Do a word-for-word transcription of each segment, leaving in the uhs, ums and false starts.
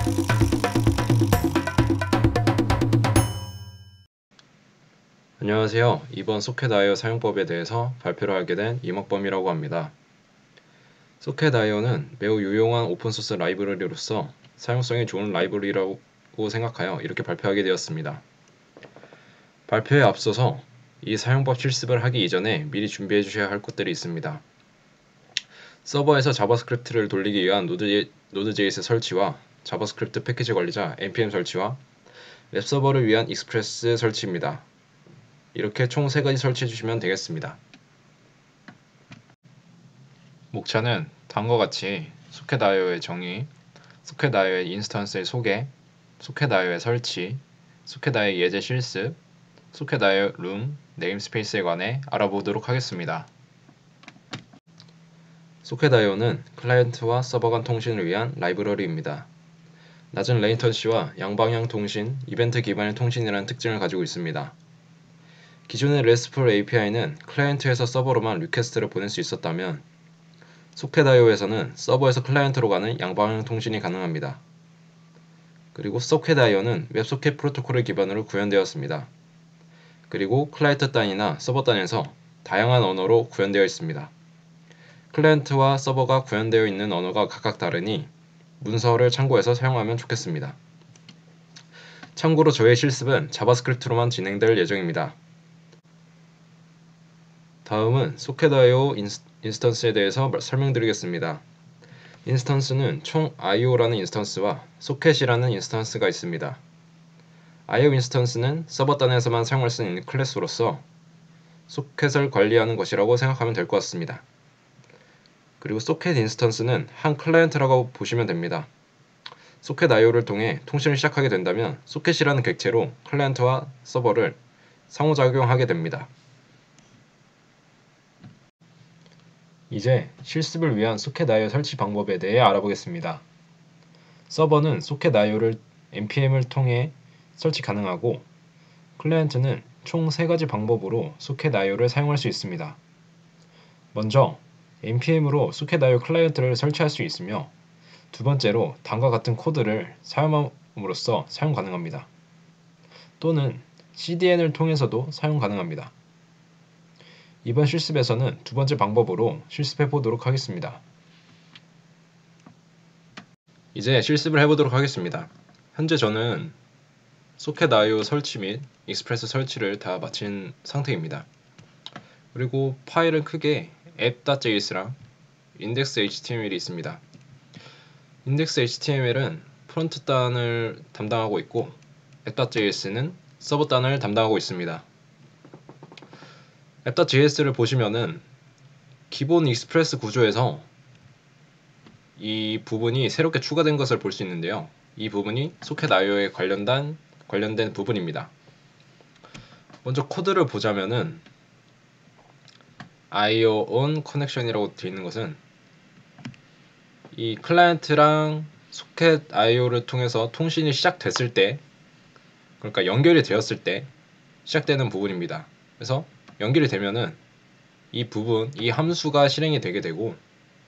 안녕하세요. 이번 소켓 아이오 사용법에 대해서 발표를 하게 된 이먹범이라고 합니다. 소켓 아이오는 매우 유용한 오픈소스 라이브러리로서 사용성이 좋은 라이브러리라고 생각하여 이렇게 발표하게 되었습니다. 발표에 앞서서 이 사용법 실습을 하기 이전에 미리 준비해 주셔야 할 것들이 있습니다. 서버에서 자바스크립트를 돌리기 위한 노드, 노드제이에스 설치와 자바스크립트 패키지 관리자 엔피엠 설치와 웹서버를 위한 익스프레스 설치입니다. 이렇게 총 세 가지 설치해 주시면 되겠습니다. 목차는 다음과 같이 소켓 아이오의 정의, 소켓 아이오의 인스턴스의 소개, 소켓 아이오의 설치, 소켓 아이오 예제 실습, 소켓 아이오 룸, 네임스페이스에 관해 알아보도록 하겠습니다. 소켓 아이오는 클라이언트와 서버 간 통신을 위한 라이브러리입니다. 낮은 레이턴시와 양방향 통신, 이벤트 기반의 통신이라는 특징을 가지고 있습니다. 기존의 레스트풀 에이피아이는 클라이언트에서 서버로만 리퀘스트를 보낼 수 있었다면 소켓 아이오에서는 서버에서 클라이언트로 가는 양방향 통신이 가능합니다. 그리고 소켓 아이오는 웹소켓 프로토콜을 기반으로 구현되었습니다. 그리고 클라이언트 단이나 서버 단에서 다양한 언어로 구현되어 있습니다. 클라이언트와 서버가 구현되어 있는 언어가 각각 다르니 문서를 참고해서 사용하면 좋겠습니다. 참고로 저의 실습은 자바스크립트로만 진행될 예정입니다. 다음은 소켓 아이오 인스턴스에 대해서 설명드리겠습니다. 인스턴스는 총 아이오라는 인스턴스와 소켓이라는 인스턴스가 있습니다. 아이오 인스턴스는 서버 단에서만 사용할 수 있는 클래스로서 소켓을 관리하는 것이라고 생각하면 될 것 같습니다. 그리고 소켓 인스턴스는 한 클라이언트라고 보시면 됩니다. 소켓 아이오를 통해 통신을 시작하게 된다면 소켓이라는 객체로 클라이언트와 서버를 상호작용하게 됩니다. 이제 실습을 위한 소켓 아이오 설치 방법에 대해 알아보겠습니다. 서버는 소켓 아이오를 엔피엠을 통해 설치 가능하고 클라이언트는 총 세 가지 방법으로 소켓 아이오를 사용할 수 있습니다. 먼저 엔피엠으로 소켓 아이오 클라이언트를 설치할 수 있으며 두 번째로 다음과 같은 코드를 사용함으로써 사용 가능합니다. 또는 씨디엔을 통해서도 사용 가능합니다. 이번 실습에서는 두 번째 방법으로 실습해 보도록 하겠습니다. 이제 실습을 해보도록 하겠습니다. 현재 저는 소켓 아이오 설치 및 익스프레스 설치를 다 마친 상태입니다. 그리고 파일은 크게 app.js랑 index.html이 있습니다. index.html은 프론트 단을 담당하고 있고 app.js는 서버 단을 담당하고 있습니다. app.js를 보시면은 기본 익스프레스 구조에서 이 부분이 새롭게 추가된 것을 볼 수 있는데요. 이 부분이 소켓 아이오에 관련된, 관련된 부분입니다. 먼저 코드를 보자면은 아이오 on connection이라고 되어 있는 것은 이 클라이언트랑 소켓 아이오를 통해서 통신이 시작됐을 때, 그러니까 연결이 되었을 때 시작되는 부분입니다. 그래서 연결이 되면은 이 부분, 이 함수가 실행이 되게 되고,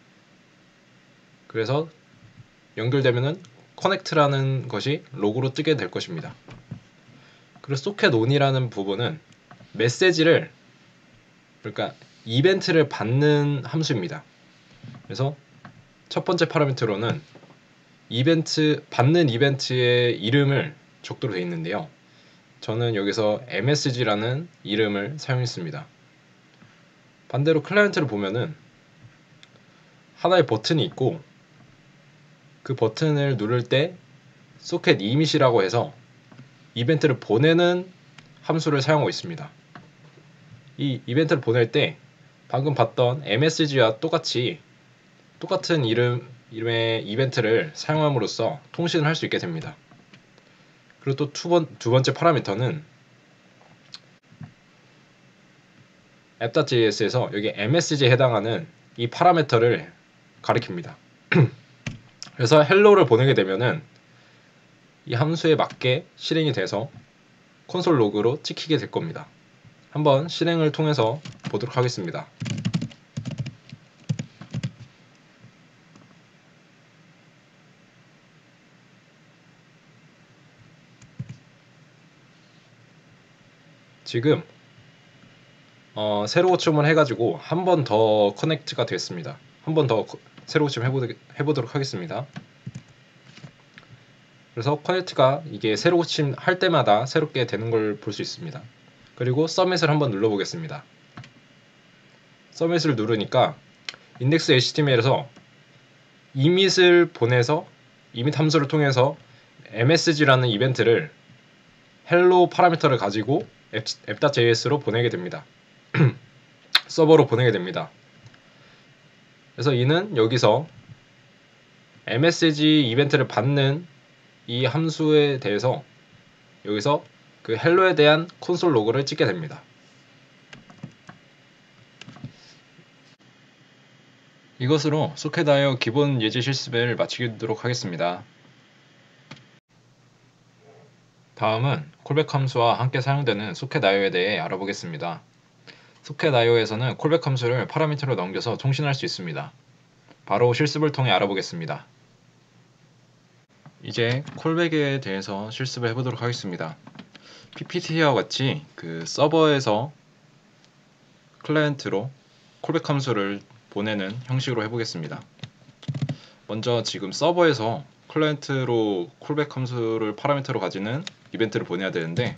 그래서 연결되면은 connect라는 것이 로고로 뜨게 될 것입니다. 그리고 socket on이라는 부분은 메시지를, 그러니까 이벤트를 받는 함수입니다. 그래서 첫 번째 파라미터로는 이벤트, 받는 이벤트의 이름을 적도록 되어 있는데요. 저는 여기서 엠에스지라는 이름을 사용했습니다. 반대로 클라이언트를 보면은 하나의 버튼이 있고 그 버튼을 누를 때 socket emit이라고 해서 이벤트를 보내는 함수를 사용하고 있습니다. 이 이벤트를 보낼 때 방금 봤던 엠에스지와 똑같이 똑같은 이름, 이름의 이벤트를 사용함으로써 통신을 할 수 있게 됩니다. 그리고 또 두, 번, 두 번째 파라미터는 app.js에서 여기 엠에스지에 해당하는 이 파라미터를 가리킵니다. 그래서 헬로를 보내게 되면은 이 함수에 맞게 실행이 돼서 콘솔 로그로 찍히게 될 겁니다. 한번 실행을 통해서 보도록 하겠습니다. 지금 어, 새로 고침을 해가지고 한 번 더 커넥트가 됐습니다. 한 번 더 새로 고침 해보, 해보도록 하겠습니다. 그래서 커넥트가 이게 새로 고침 할 때마다 새롭게 되는 걸 볼 수 있습니다. 그리고 서밋을 한번 눌러보겠습니다. 서밋을 누르니까 인덱스 에이치티엠엘에서 이밋을 보내서 이밋 함수를 통해서 엠에스지라는 이벤트를 헬로 파라미터를 가지고 앱.js로 보내게 됩니다. 서버로 보내게 됩니다. 그래서 이는 여기서 엠에스지 이벤트를 받는 이 함수에 대해서 여기서 그 헬로에 대한 콘솔 로그를 찍게 됩니다. 이것으로 소켓아이오 기본 예제 실습을 마치도록 하겠습니다. 다음은 콜백 함수와 함께 사용되는 소켓아이오에 대해 알아보겠습니다. 소켓아이오에서는 콜백 함수를 파라미터로 넘겨서 통신할 수 있습니다. 바로 실습을 통해 알아보겠습니다. 이제 콜백에 대해서 실습을 해보도록 하겠습니다. 피피티와 같이 그 서버에서 클라이언트로 콜백 함수를 보내는 형식으로 해보겠습니다. 먼저 지금 서버에서 클라이언트로 콜백 함수를 파라미터로 가지는 이벤트를 보내야 되는데,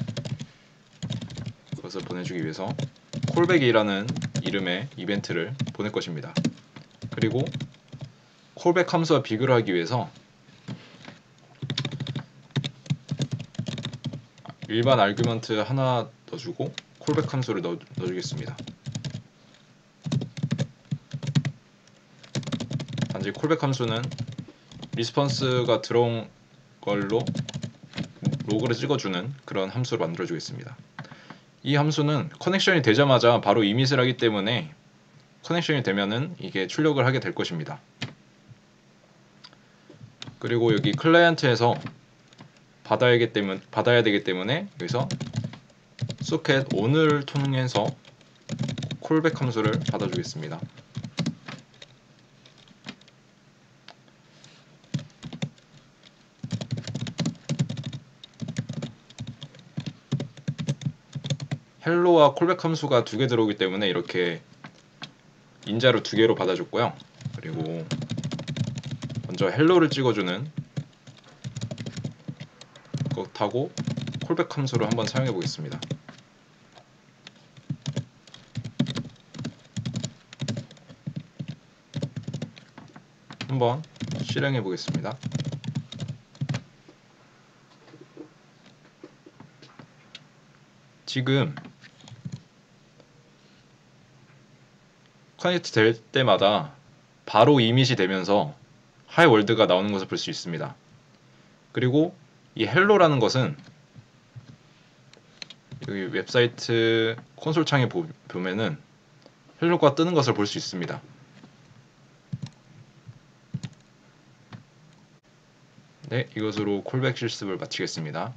그것을 보내주기 위해서 콜백이라는 이름의 이벤트를 보낼 것입니다. 그리고 콜백 함수와 비교를 하기 위해서 일반 아규먼트 하나 넣어주고 콜백 함수를 넣어, 넣어주겠습니다. 단지 콜백 함수는 리스폰스가 들어온 걸로 로그를 찍어주는 그런 함수를 만들어 주겠습니다. 이 함수는 커넥션이 되자마자 바로 이밋을 하기 때문에 커넥션이 되면은 이게 출력을 하게 될 것입니다. 그리고 여기 클라이언트에서 받아야 되기 때문에, 받아야 되기 때문에 여기서 소켓 on을 통해서 콜백 함수를 받아주겠습니다. 헬로와 콜백 함수가 두 개 들어오기 때문에 이렇게 인자로 두 개로 받아줬고요. 그리고 먼저 헬로를 찍어주는 것하고 콜백 함수를 한번 사용해 보겠습니다. 한번 실행해 보겠습니다. 지금 커넥트 될 때마다 바로 이밋이 되면서 하이 월드가 나오는 것을 볼 수 있습니다. 그리고 이 헬로라는 것은 여기 웹사이트 콘솔 창에 보면은 헬로가 뜨는 것을 볼 수 있습니다. 네, 이것으로 콜백 실습을 마치겠습니다.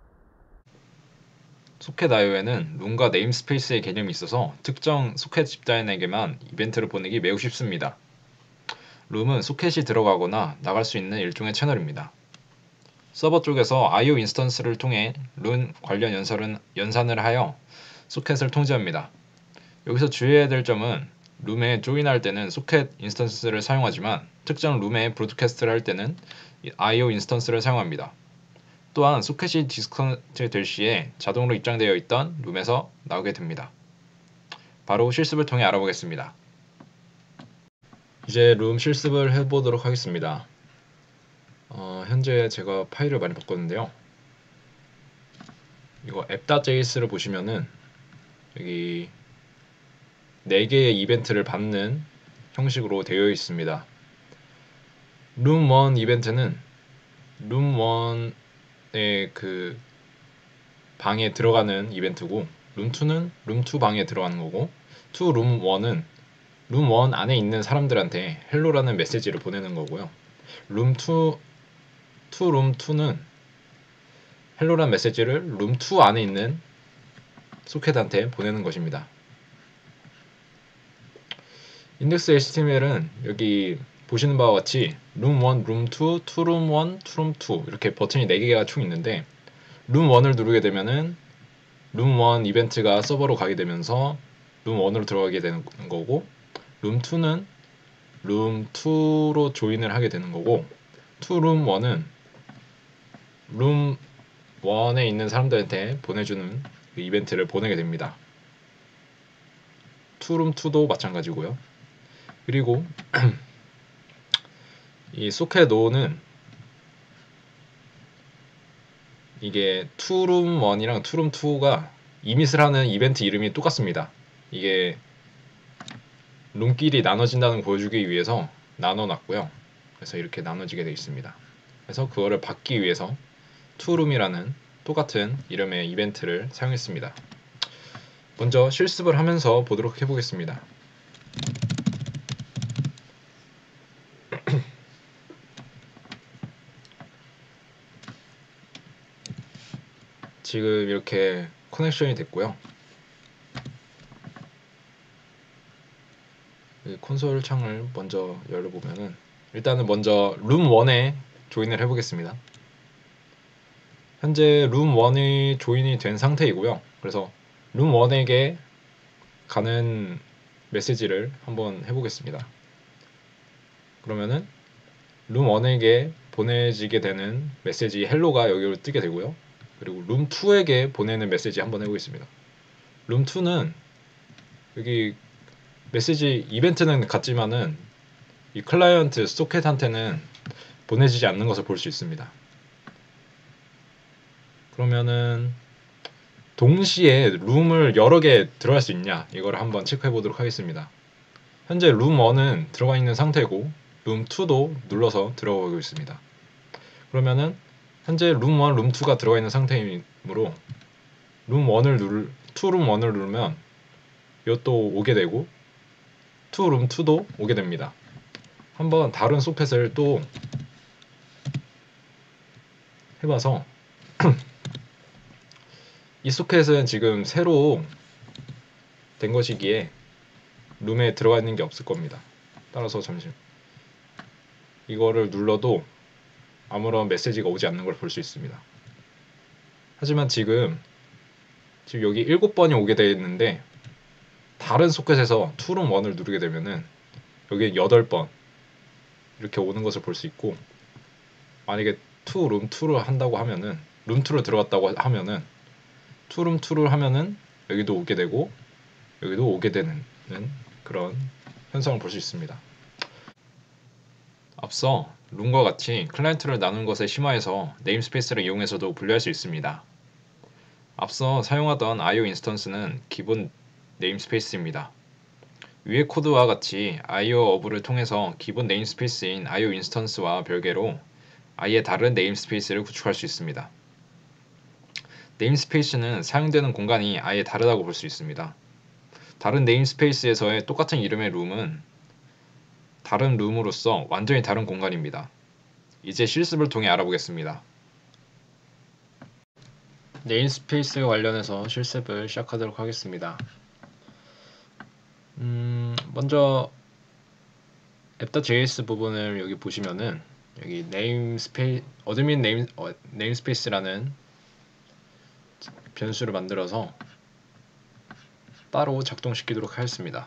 소켓 아이오에는 룸과 네임스페이스의 개념이 있어서 특정 소켓 집단에게만 이벤트를 보내기 매우 쉽습니다. 룸은 소켓이 들어가거나 나갈 수 있는 일종의 채널입니다. 서버 쪽에서 아이오 인스턴스를 통해 룸 관련 연설은, 연산을 하여 소켓을 통제합니다. 여기서 주의해야 될 점은 룸에 조인할 때는 소켓 인스턴스를 사용하지만 특정 룸에 브로드캐스트를 할 때는 아이오 인스턴스를 사용합니다. 또한 소켓이 디스커넥트 될 시에 자동으로 입장되어 있던 룸에서 나오게 됩니다. 바로 실습을 통해 알아보겠습니다. 이제 룸 실습을 해보도록 하겠습니다. 어, 현재 제가 파일을 많이 바꿨는데요. 이거 앱.js를 보시면은 여기 네 개의 이벤트를 받는 형식으로 되어 있습니다. 룸 일 이벤트는 룸 일의 그 방에 들어가는 이벤트고, 룸 이는 룸 이 방에 들어가는 거고, to 룸 일은 룸 일 안에 있는 사람들한테 헬로라는 메시지를 보내는 거고요. 룸 이, to 룸 이는 헬로라는 메시지를 룸 이 안에 있는 소켓한테 보내는 것입니다. 인덱스 에이치티엠엘은 여기 보시는 바와 같이 룸 일, 룸 이, to 룸 일, to 룸 이 이렇게 버튼이 네 개가 총 있는데 룸 일을 누르게 되면은 룸 일 이벤트가 서버로 가게 되면서 룸 일으로 들어가게 되는 거고, 룸 이는 룸 이로 조인을 하게 되는 거고, to 룸 일은 룸 일에 있는 사람들한테 보내주는 그 이벤트를 보내게 됩니다. to 룸 이도 마찬가지고요. 그리고 이 소켓 노는 이게 to 룸 일이랑 to 룸 이가 이밋을 하는 이벤트 이름이 똑같습니다. 이게 룸끼리 나눠진다는 걸 보여주기 위해서 나눠놨고요. 그래서 이렇게 나눠지게 되어 있습니다. 그래서 그거를 받기 위해서 to 룸이라는 똑같은 이름의 이벤트를 사용했습니다. 먼저 실습을 하면서 보도록 해보겠습니다. 지금 이렇게 커넥션이 됐고요. 콘솔 창을 먼저 열어보면은 일단은 먼저 룸 일에 조인을 해보겠습니다. 현재 룸 일이 조인이 된 상태이고요. 그래서 룸 일에게 가는 메시지를 한번 해보겠습니다. 그러면은 룸 일에게 보내지게 되는 메시지 헬로가 여기로 뜨게 되고요. 그리고 룸 이에게 보내는 메시지 한번 해보겠습니다. 룸 이는 여기 메시지 이벤트는 같지만은 이 클라이언트 소켓한테는 보내지지 않는 것을 볼 수 있습니다. 그러면은 동시에 룸을 여러 개 들어갈 수 있냐, 이걸 한번 체크해 보도록 하겠습니다. 현재 룸 일은 들어가 있는 상태고 룸 이도 눌러서 들어가고 있습니다. 그러면은 현재 룸 일, 룸 이가 들어가 있는 상태이므로 룸 일을 누를 to 룸 일을 누르면 이것도 오게 되고 to 룸 이도 오게 됩니다. 한번 다른 소켓을 또 해봐서 이 소켓은 지금 새로 된 것이기에 룸에 들어가 있는 게 없을 겁니다. 따라서 잠시 이거를 눌러도 아무런 메시지가 오지 않는 걸 볼 수 있습니다. 하지만 지금 지금 여기 일곱 번이 오게 되어 있는데 다른 소켓에서 to 룸 일을 누르게 되면은 여기 여덟 번 이렇게 오는 것을 볼 수 있고, 만약에 to 룸 이를 한다고 하면은 룸 이로 들어갔다고 하면은 to 룸 이를 하면은 여기도 오게 되고 여기도 오게 되는 그런 현상을 볼 수 있습니다. 앞서 룸과 같이 클라이언트를 나눈 것에 심화해서 네임스페이스를 이용해서도 분류할 수 있습니다. 앞서 사용하던 아이오 인스턴스는 기본 네임스페이스입니다. 위의 코드와 같이 아이오 어브를 통해서 기본 네임스페이스인 아이오 인스턴스와 별개로 아예 다른 네임스페이스를 구축할 수 있습니다. 네임스페이스는 사용되는 공간이 아예 다르다고 볼 수 있습니다. 다른 네임스페이스에서의 똑같은 이름의 룸은 다른 룸으로서 완전히 다른 공간입니다. 이제 실습을 통해 알아보겠습니다. 네임스페이스 관련해서 실습을 시작하도록 하겠습니다. 음, 먼저 앱.제이에스 부분을 여기 보시면은 여기 네임스페이 어드민 네임 어, 네임스페이스라는 변수를 만들어서 따로 작동시키도록 하겠습니다.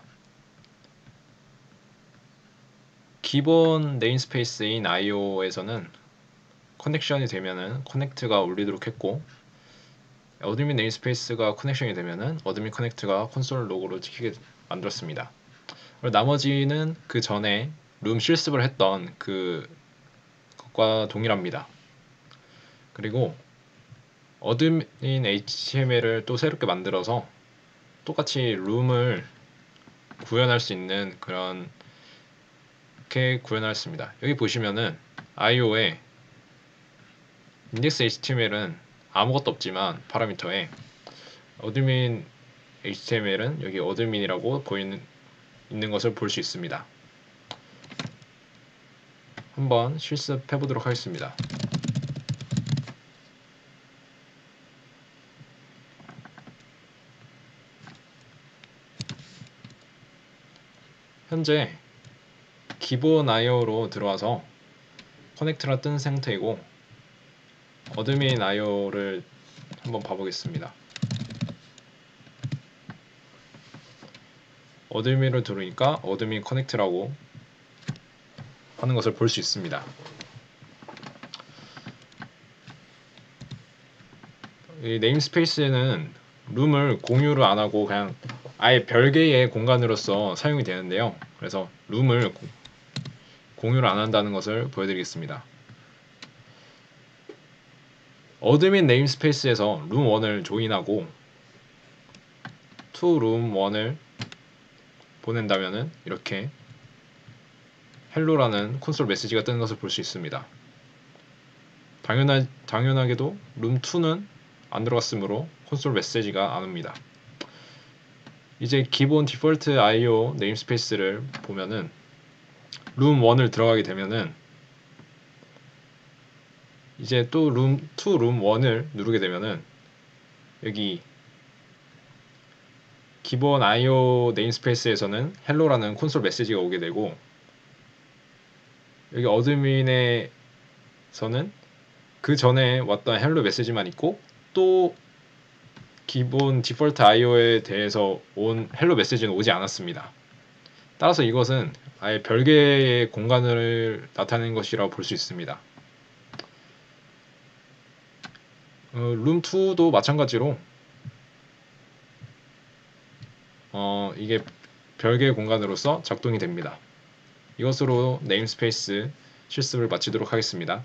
기본 네임스페이스인 아이오에서는 커넥션이 되면은 커넥트가 울리도록 했고, 어드민 네임스페이스가 커넥션이 되면은 어드민 커넥트가 콘솔 로고로 찍히게 만들었습니다. 그리고 나머지는 그 전에 룸 실습을 했던 그 것과 동일합니다. 그리고 어드민 에이치티엠엘을 또 새롭게 만들어서 똑같이 룸을 구현할 수 있는 그런 이렇게 구현하였습니다. 여기 보시면은 아이오에 인덱스 에이치티엠엘은 아무것도 없지만 파라미터에 어드민 에이치티엠엘은 여기 어드민이라고 보이는 있는 것을 볼 수 있습니다. 한번 실습해 보도록 하겠습니다. 현재 기본 아이오로 들어와서 커넥트가 뜬 상태이고 어드민 아이오를 한번 봐보겠습니다. 어드민을 누르니까 어드민 커넥트라고 하는 것을 볼 수 있습니다. 이 네임스페이스는 룸을 공유를 안하고 그냥 아예 별개의 공간으로서 사용이 되는데요. 그래서 룸을 공유를 안한다는 것을 보여드리겠습니다. 어드민 네임스페이스에서 룸 원을 조인하고 to 룸 원을 보낸다면은 이렇게 헬로라는 콘솔 메시지가 뜨는 것을 볼 수 있습니다. 당연하, 당연하게도 룸 투는 안 들어갔으므로 콘솔 메시지가 안 옵니다. 이제 기본 디폴트 아이오 네임스페이스를 보면은 룸 원을 들어가게 되면은 이제 또 룸 투, 룸 원을 누르게 되면은 여기 기본 아이오 네임스페이스에서는 헬로라는 콘솔 메시지가 오게 되고 여기 어드민에서는 그 전에 왔던 헬로 메시지만 있고 또 기본 디폴트 아이오에 대해서 온 헬로 메시지는 오지 않았습니다. 따라서 이것은 아예 별개의 공간을 나타내는 것이라고 볼 수 있습니다. 어, 룸 투도 마찬가지로 어, 이게 별개의 공간으로서 작동이 됩니다. 이것으로 네임스페이스 실습을 마치도록 하겠습니다.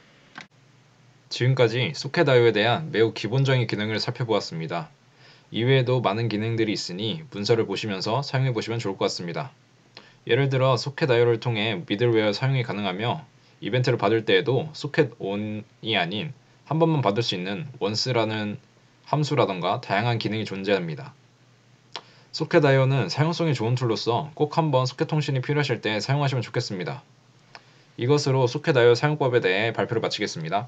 지금까지 소켓 아이오에 대한 매우 기본적인 기능을 살펴보았습니다. 이외에도 많은 기능들이 있으니 문서를 보시면서 사용해 보시면 좋을 것 같습니다. 예를 들어 소켓 아이오를 통해 미들웨어 사용이 가능하며 이벤트를 받을 때에도 소켓 온이 아닌 한 번만 받을 수 있는 once라는 함수라던가 다양한 기능이 존재합니다. 소켓 아이오는 사용성이 좋은 툴로서 꼭 한번 소켓 통신이 필요하실 때 사용하시면 좋겠습니다. 이것으로 소켓 아이오 사용법에 대해 발표를 마치겠습니다.